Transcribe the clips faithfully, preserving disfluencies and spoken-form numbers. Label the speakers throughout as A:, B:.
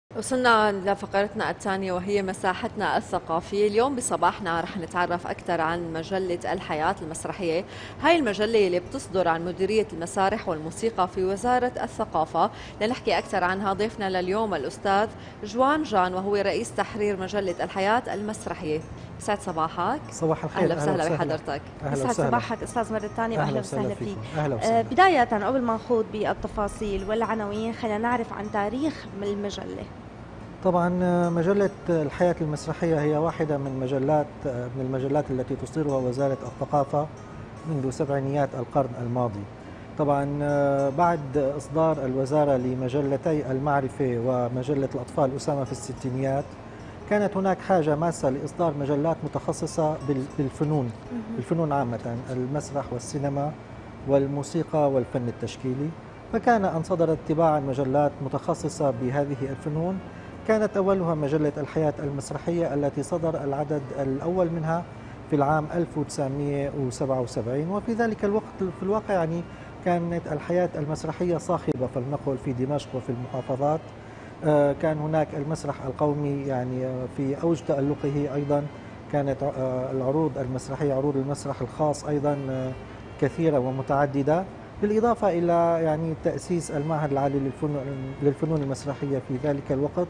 A: وصلنا لفقرتنا الثانية وهي مساحتنا الثقافية. اليوم بصباحنا رح نتعرف أكثر عن مجلة الحياة المسرحية. هاي المجلة اللي بتصدر عن مديرية المسارح والموسيقى في وزارة الثقافة. لنحكي أكثر عنها ضيفنا لليوم الأستاذ جوان جان، وهو رئيس تحرير مجلة الحياة المسرحية. يسعد صباحك.
B: صباح الخير.
A: أهلا وسهلا بحضرتك.
C: يسعد صباحك أستاذ مرة ثانية وأهلا وسهلا فيك.
B: أهلا وسهلا.
C: آه بداية قبل ما نخوض بالتفاصيل والعناوين خلينا نعرف عن تاريخ المجلة.
B: طبعا مجلة الحياة المسرحية هي واحدة من مجلات من المجلات التي تصدرها وزارة الثقافة منذ سبعينيات القرن الماضي. طبعا بعد إصدار الوزارة لمجلتي المعرفة ومجلة الأطفال أسامة في الستينيات، كانت هناك حاجة ماسة لإصدار مجلات متخصصة بالفنون، الفنون عامة، المسرح والسينما والموسيقى والفن التشكيلي. فكان أن صدرت تباعا مجلات متخصصة بهذه الفنون. كانت أولها مجلة الحياة المسرحية التي صدر العدد الأول منها في العام ألف وتسعمئة وسبعة وسبعين، وفي ذلك الوقت في الواقع يعني كانت الحياة المسرحية صاخبة فلنقل في دمشق وفي المحافظات. كان هناك المسرح القومي يعني في أوج تألقه، أيضا كانت العروض المسرحية، عروض المسرح الخاص أيضا كثيرة ومتعددة، بالإضافة إلى يعني تأسيس المعهد العالي للفنون المسرحية في ذلك الوقت،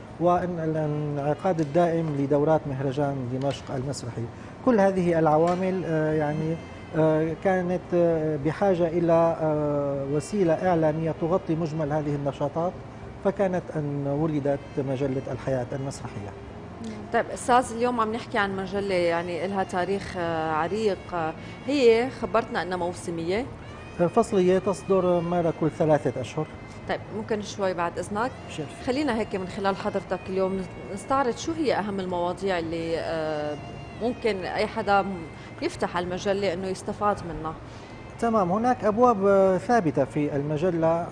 B: والانعقاد الدائم لدورات مهرجان دمشق المسرحي. كل هذه العوامل يعني كانت بحاجة إلى وسيلة إعلامية تغطي مجمل هذه النشاطات، فكانت أن ولدت مجلة الحياة المسرحية.
A: طيب أستاذ، اليوم عم نحكي عن مجلة يعني لها تاريخ عريق. هي خبرتنا أنها موسمية
B: فصلية تصدر مرة كل ثلاثة أشهر.
A: طيب ممكن شوي بعد إذنك
B: شرف.
A: خلينا هيك من خلال حضرتك اليوم نستعرض شو هي أهم المواضيع اللي ممكن أي حدا يفتح المجلة أنه يستفاد منها.
B: تمام. هناك أبواب ثابتة في المجلة.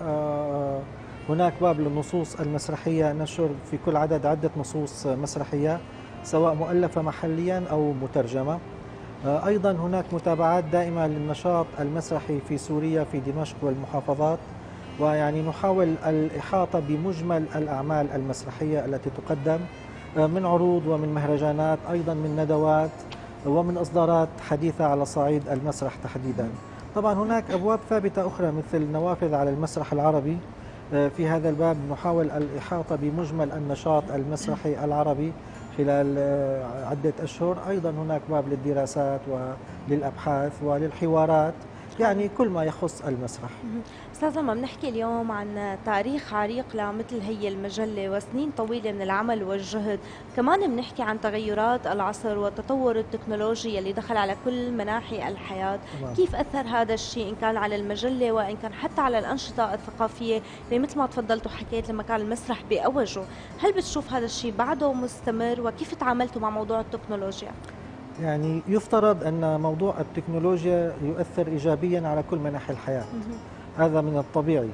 B: هناك باب للنصوص المسرحية، نشر في كل عدد عدة نصوص مسرحية سواء مؤلفة محليا أو مترجمة. أيضا هناك متابعات دائمة للنشاط المسرحي في سوريا في دمشق والمحافظات، ويعني نحاول الإحاطة بمجمل الأعمال المسرحية التي تقدم من عروض ومن مهرجانات، أيضا من ندوات ومن إصدارات حديثة على صعيد المسرح تحديدا. طبعا هناك أبواب ثابتة أخرى مثل نوافذ على المسرح العربي. في هذا الباب نحاول الإحاطة بمجمل النشاط المسرحي العربي خلال عدة أشهر. أيضا هناك باب للدراسات وللأبحاث وللحوارات، يعني كل ما يخص المسرح.
C: أستاذ، لما بنحكي اليوم عن تاريخ عريق لمثل هي المجلة وسنين طويلة من العمل والجهد، كمان بنحكي عن تغيرات العصر والتطور التكنولوجي اللي دخل على كل مناحي الحياة. طبعا. كيف أثر هذا الشيء إن كان على المجلة وإن كان حتى على الأنشطة الثقافية اللي مثل ما تفضلت وحكيت لما كان المسرح بأوجه؟ هل بتشوف هذا الشيء بعده مستمر وكيف تعاملتوا مع موضوع التكنولوجيا؟
B: يعني يفترض أن موضوع التكنولوجيا يؤثر إيجابيا على كل مناحي الحياة. هذا من الطبيعي،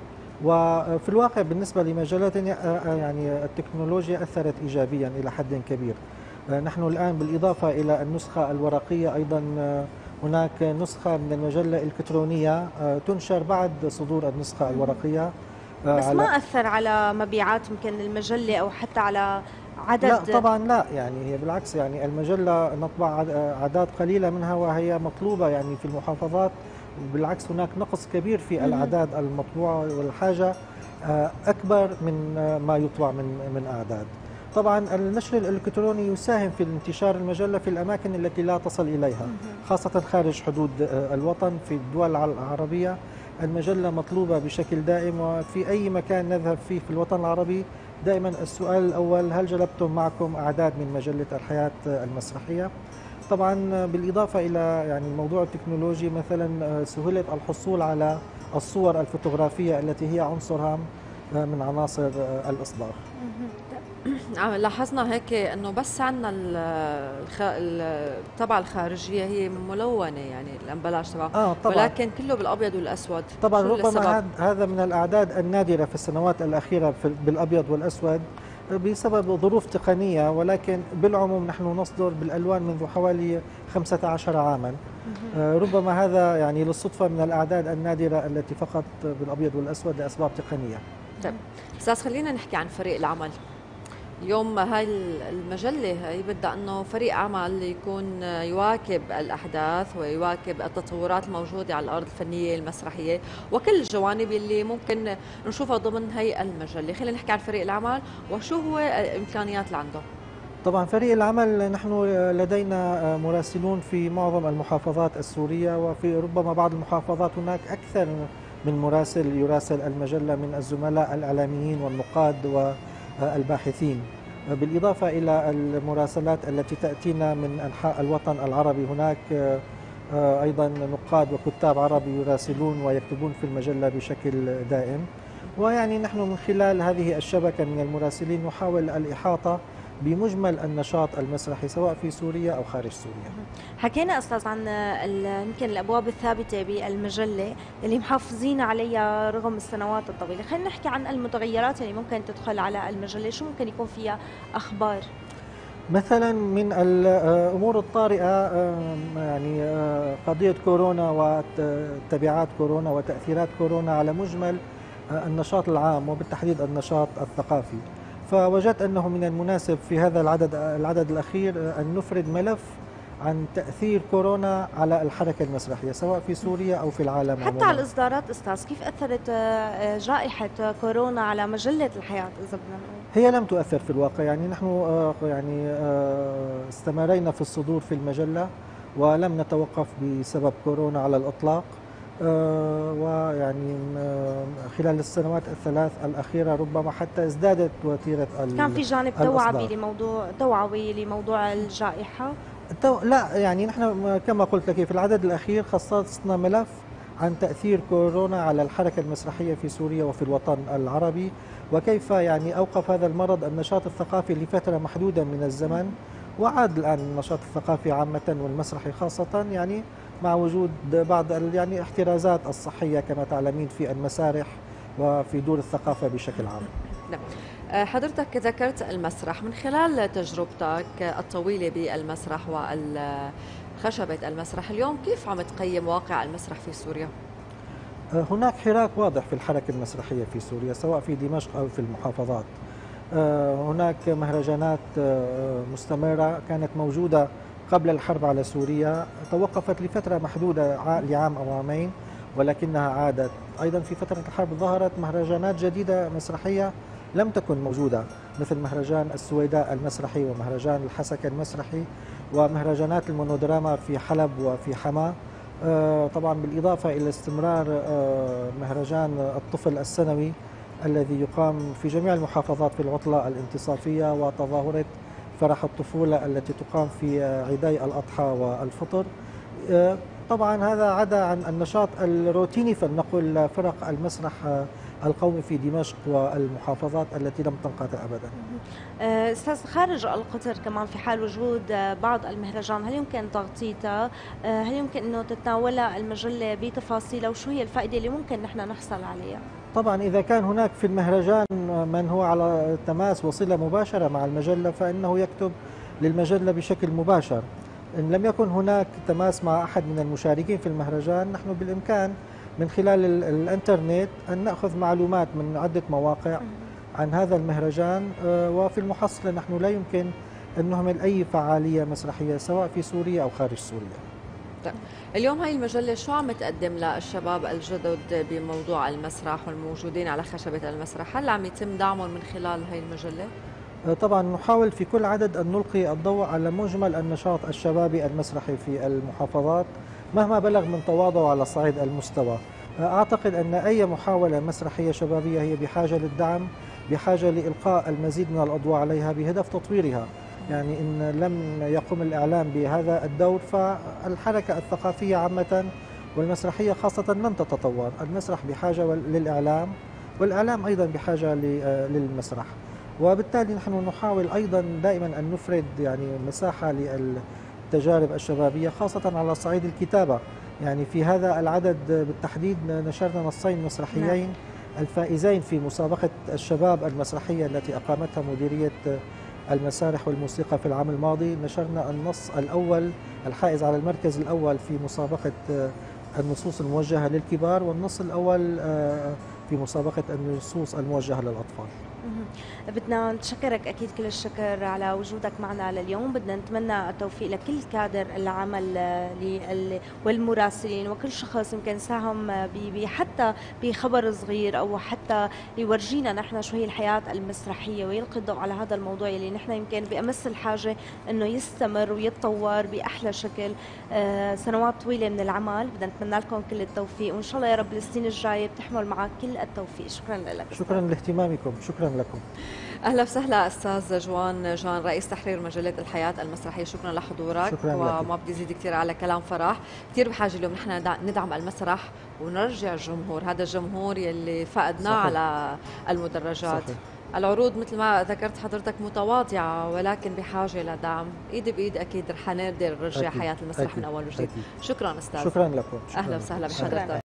B: وفي الواقع بالنسبة لمجالاتنا يعني التكنولوجيا أثرت إيجابيا إلى حد كبير. نحن الآن بالإضافة إلى النسخة الورقية أيضا هناك نسخة من المجلة الإلكترونية تنشر بعد صدور النسخة الورقية.
C: بس ما أثر على مبيعات يمكن المجلة أو حتى على عدد؟
B: لا طبعا لا، يعني هي بالعكس، يعني المجلة نطبع أعداد قليلة منها وهي مطلوبة يعني في المحافظات. بالعكس هناك نقص كبير في الأعداد المطبوعة والحاجة أكبر من ما يطبع من من أعداد. طبعا النشر الإلكتروني يساهم في انتشار المجلة في الأماكن التي لا تصل إليها، خاصة خارج حدود الوطن. في الدول العربية المجلة مطلوبة بشكل دائم، وفي أي مكان نذهب فيه في الوطن العربي دائما السؤال الأول: هل جلبتم معكم أعداد من مجلة الحياة المسرحية؟ طبعا بالإضافة إلى يعني الموضوع التكنولوجي، مثلا سهولة الحصول على الصور الفوتوغرافية التي هي عنصر هام من عناصر الإصدار.
A: لاحظنا هيك انه بس عندنا الطبعة الخارجية هي ملونة، يعني الامبلاج تبعها،
B: آه
A: ولكن كله بالابيض والاسود.
B: طبعا ربما هذا من الاعداد النادرة في السنوات الأخيرة بالابيض والاسود بسبب ظروف تقنية، ولكن بالعموم نحن نصدر بالالوان منذ حوالي خمسة عشر عاما. ربما هذا يعني للصدفة من الاعداد النادرة التي فقط بالابيض والاسود لاسباب تقنية.
A: طيب استاذ، خلينا نحكي عن فريق العمل. اليوم هاي المجلة هي بدها أنه فريق عمل يكون يواكب الأحداث ويواكب التطورات الموجودة على الأرض الفنية المسرحية وكل الجوانب اللي ممكن نشوفها ضمن هي المجلة. خلينا نحكي عن فريق العمل وشو هو الإمكانيات اللي عنده.
B: طبعا فريق العمل نحن لدينا مراسلون في معظم المحافظات السورية، وفي ربما بعض المحافظات هناك أكثر من مراسل يراسل المجلة من الزملاء الإعلاميين والنقاد والباحثين، بالإضافة إلى المراسلات التي تأتينا من أنحاء الوطن العربي. هناك أيضا نقاد وكتاب عرب يراسلون ويكتبون في المجلة بشكل دائم، ويعني نحن من خلال هذه الشبكة من المراسلين نحاول الإحاطة بمجمل النشاط المسرحي سواء في سوريا أو خارج سوريا.
C: حكينا أستاذ عن يمكن الأبواب الثابتة بالمجلة اللي محافظين عليها رغم السنوات الطويلة، خلينا نحكي عن المتغيرات اللي ممكن تدخل على المجلة، شو ممكن يكون فيها أخبار؟
B: مثلا من الأمور الطارئة يعني قضية كورونا وتبعات كورونا وتأثيرات كورونا على مجمل النشاط العام وبالتحديد النشاط الثقافي. فوجدت أنه من المناسب في هذا العدد العدد الأخير أن نفرد ملف عن تأثير كورونا على الحركة المسرحية سواء في سوريا أو في العالم
C: حتى
B: عموما.
C: على الإصدارات أستاذ، كيف أثرت جائحة كورونا على مجلة الحياة إذا بدنا نقول؟
B: هي لم تؤثر في الواقع، يعني نحن يعني استمرينا في الصدور في المجلة ولم نتوقف بسبب كورونا على الإطلاق. ويعني خلال السنوات الثلاث الأخيرة ربما حتى ازدادت وتيرة
C: كان في جانب توعوي لموضوع توعوي لموضوع الجائحة؟
B: لا، يعني نحن كما قلت لك في العدد الأخير خصصنا ملف عن تأثير كورونا على الحركة المسرحية في سوريا وفي الوطن العربي، وكيف يعني أوقف هذا المرض النشاط الثقافي لفترة محدودة من الزمن، وعاد الآن النشاط الثقافي عامة والمسرحي خاصة، يعني مع وجود بعض يعني احترازات الصحية كما تعلمين في المسارح وفي دور الثقافة بشكل عام.
A: نعم. حضرتك ذكرت المسرح، من خلال تجربتك الطويلة بالمسرح وخشبة المسرح اليوم كيف عم تقيم واقع المسرح في سوريا؟
B: هناك حراك واضح في الحركة المسرحية في سوريا سواء في دمشق أو في المحافظات. هناك مهرجانات مستمرة كانت موجودة قبل الحرب على سوريا، توقفت لفترة محدودة لعام أو عامين ولكنها عادت. أيضا في فترة الحرب ظهرت مهرجانات جديدة مسرحية لم تكن موجودة، مثل مهرجان السويداء المسرحي ومهرجان الحسكة المسرحي ومهرجانات المونودراما في حلب وفي حما. طبعا بالإضافة إلى استمرار مهرجان الطفل السنوي الذي يقام في جميع المحافظات في العطلة الانتصافية، وتظاهرة فرح الطفولة التي تقام في عيدي الأضحى والفطر. طبعا هذا عدا عن النشاط الروتيني فلنقل فرق المسرح القومي في دمشق والمحافظات التي لم تنقطع أبدا.
C: أستاذ، خارج القطر كمان في حال وجود بعض المهرجان، هل يمكن تغطيتها؟ هل يمكن أنه تتناولها المجلة بتفاصيلها، وشو هي الفائدة اللي ممكن نحن نحصل عليها؟
B: طبعا إذا كان هناك في المهرجان من هو على تماس وصلة مباشرة مع المجلة فإنه يكتب للمجلة بشكل مباشر. إن لم يكن هناك تماس مع أحد من المشاركين في المهرجان، نحن بالإمكان من خلال الانترنت أن نأخذ معلومات من عدة مواقع عن هذا المهرجان، وفي المحصلة نحن لا يمكن أن نهمل أي فعالية مسرحية سواء في سوريا أو خارج سوريا.
A: طيب. اليوم هاي المجلة شو عم تقدم للشباب الجدد بموضوع المسرح والموجودين على خشبة المسرح؟ هل عم يتم دعمهم من خلال هاي المجلة؟
B: طبعا نحاول في كل عدد أن نلقي الضوء على مجمل النشاط الشبابي المسرحي في المحافظات مهما بلغ من تواضعه على صعيد المستوى. أعتقد أن أي محاولة مسرحية شبابية هي بحاجة للدعم، بحاجة لإلقاء المزيد من الأضواء عليها بهدف تطويرها. يعني إن لم يقم الإعلام بهذا الدور فالحركة الثقافية عامة والمسرحية خاصة لن تتطور. المسرح بحاجة للإعلام والإعلام أيضا بحاجة للمسرح، وبالتالي نحن نحاول أيضا دائما أن نفرد يعني مساحة للتجارب الشبابية خاصة على صعيد الكتابة. يعني في هذا العدد بالتحديد نشرنا نصين مسرحيين الفائزين في مسابقة الشباب المسرحية التي أقامتها مديرية المسارح والموسيقى في العام الماضي. نشرنا النص الأول الحائز على المركز الأول في مسابقة النصوص الموجهة للكبار، والنص الأول في مسابقة النصوص الموجهة للأطفال.
C: مهم. بدنا نشكرك أكيد كل الشكر على وجودك معنا لليوم. بدنا نتمنى التوفيق لكل كادر العمل آه، لل- والمراسلين وكل شخص يمكن ساهم آه، ب- ب- حتى بخبر صغير أو حتى يورجينا نحن شو هي الحياة المسرحية ويلقي الضوء على هذا الموضوع اللي نحن يمكن بأمس الحاجة أنه يستمر ويتطور بأحلى شكل. آه، سنوات طويلة من العمل، بدنا نتمنى لكم كل التوفيق وإن شاء الله يا رب السنين الجاية بتحمل معك كل التوفيق. شكرا لك.
B: شكرا لاهتمامكم، شكرا لكم.
A: اهلا وسهلا استاذ جوان جان، رئيس تحرير مجله الحياه المسرحيه، شكرا لحضورك.
B: شكراً لك.
A: وما بدي زيد كثير على كلام فرح، كثير بحاجه اليوم نحن ندعم المسرح ونرجع الجمهور، هذا الجمهور يلي فقدناه
B: صحيح.
A: على المدرجات.
B: صحيح.
A: العروض مثل ما ذكرت حضرتك متواضعه ولكن بحاجه لدعم، ايد بايد اكيد رح نقدر نرجع
B: أكيد.
A: حياه المسرح
B: أكيد.
A: من اول وجديد.
B: أكيد.
A: شكرا استاذ.
B: شكرا لكم. شكراً
A: اهلا
B: لكم.
A: وسهلا
C: شكراً.
A: بحضرتك.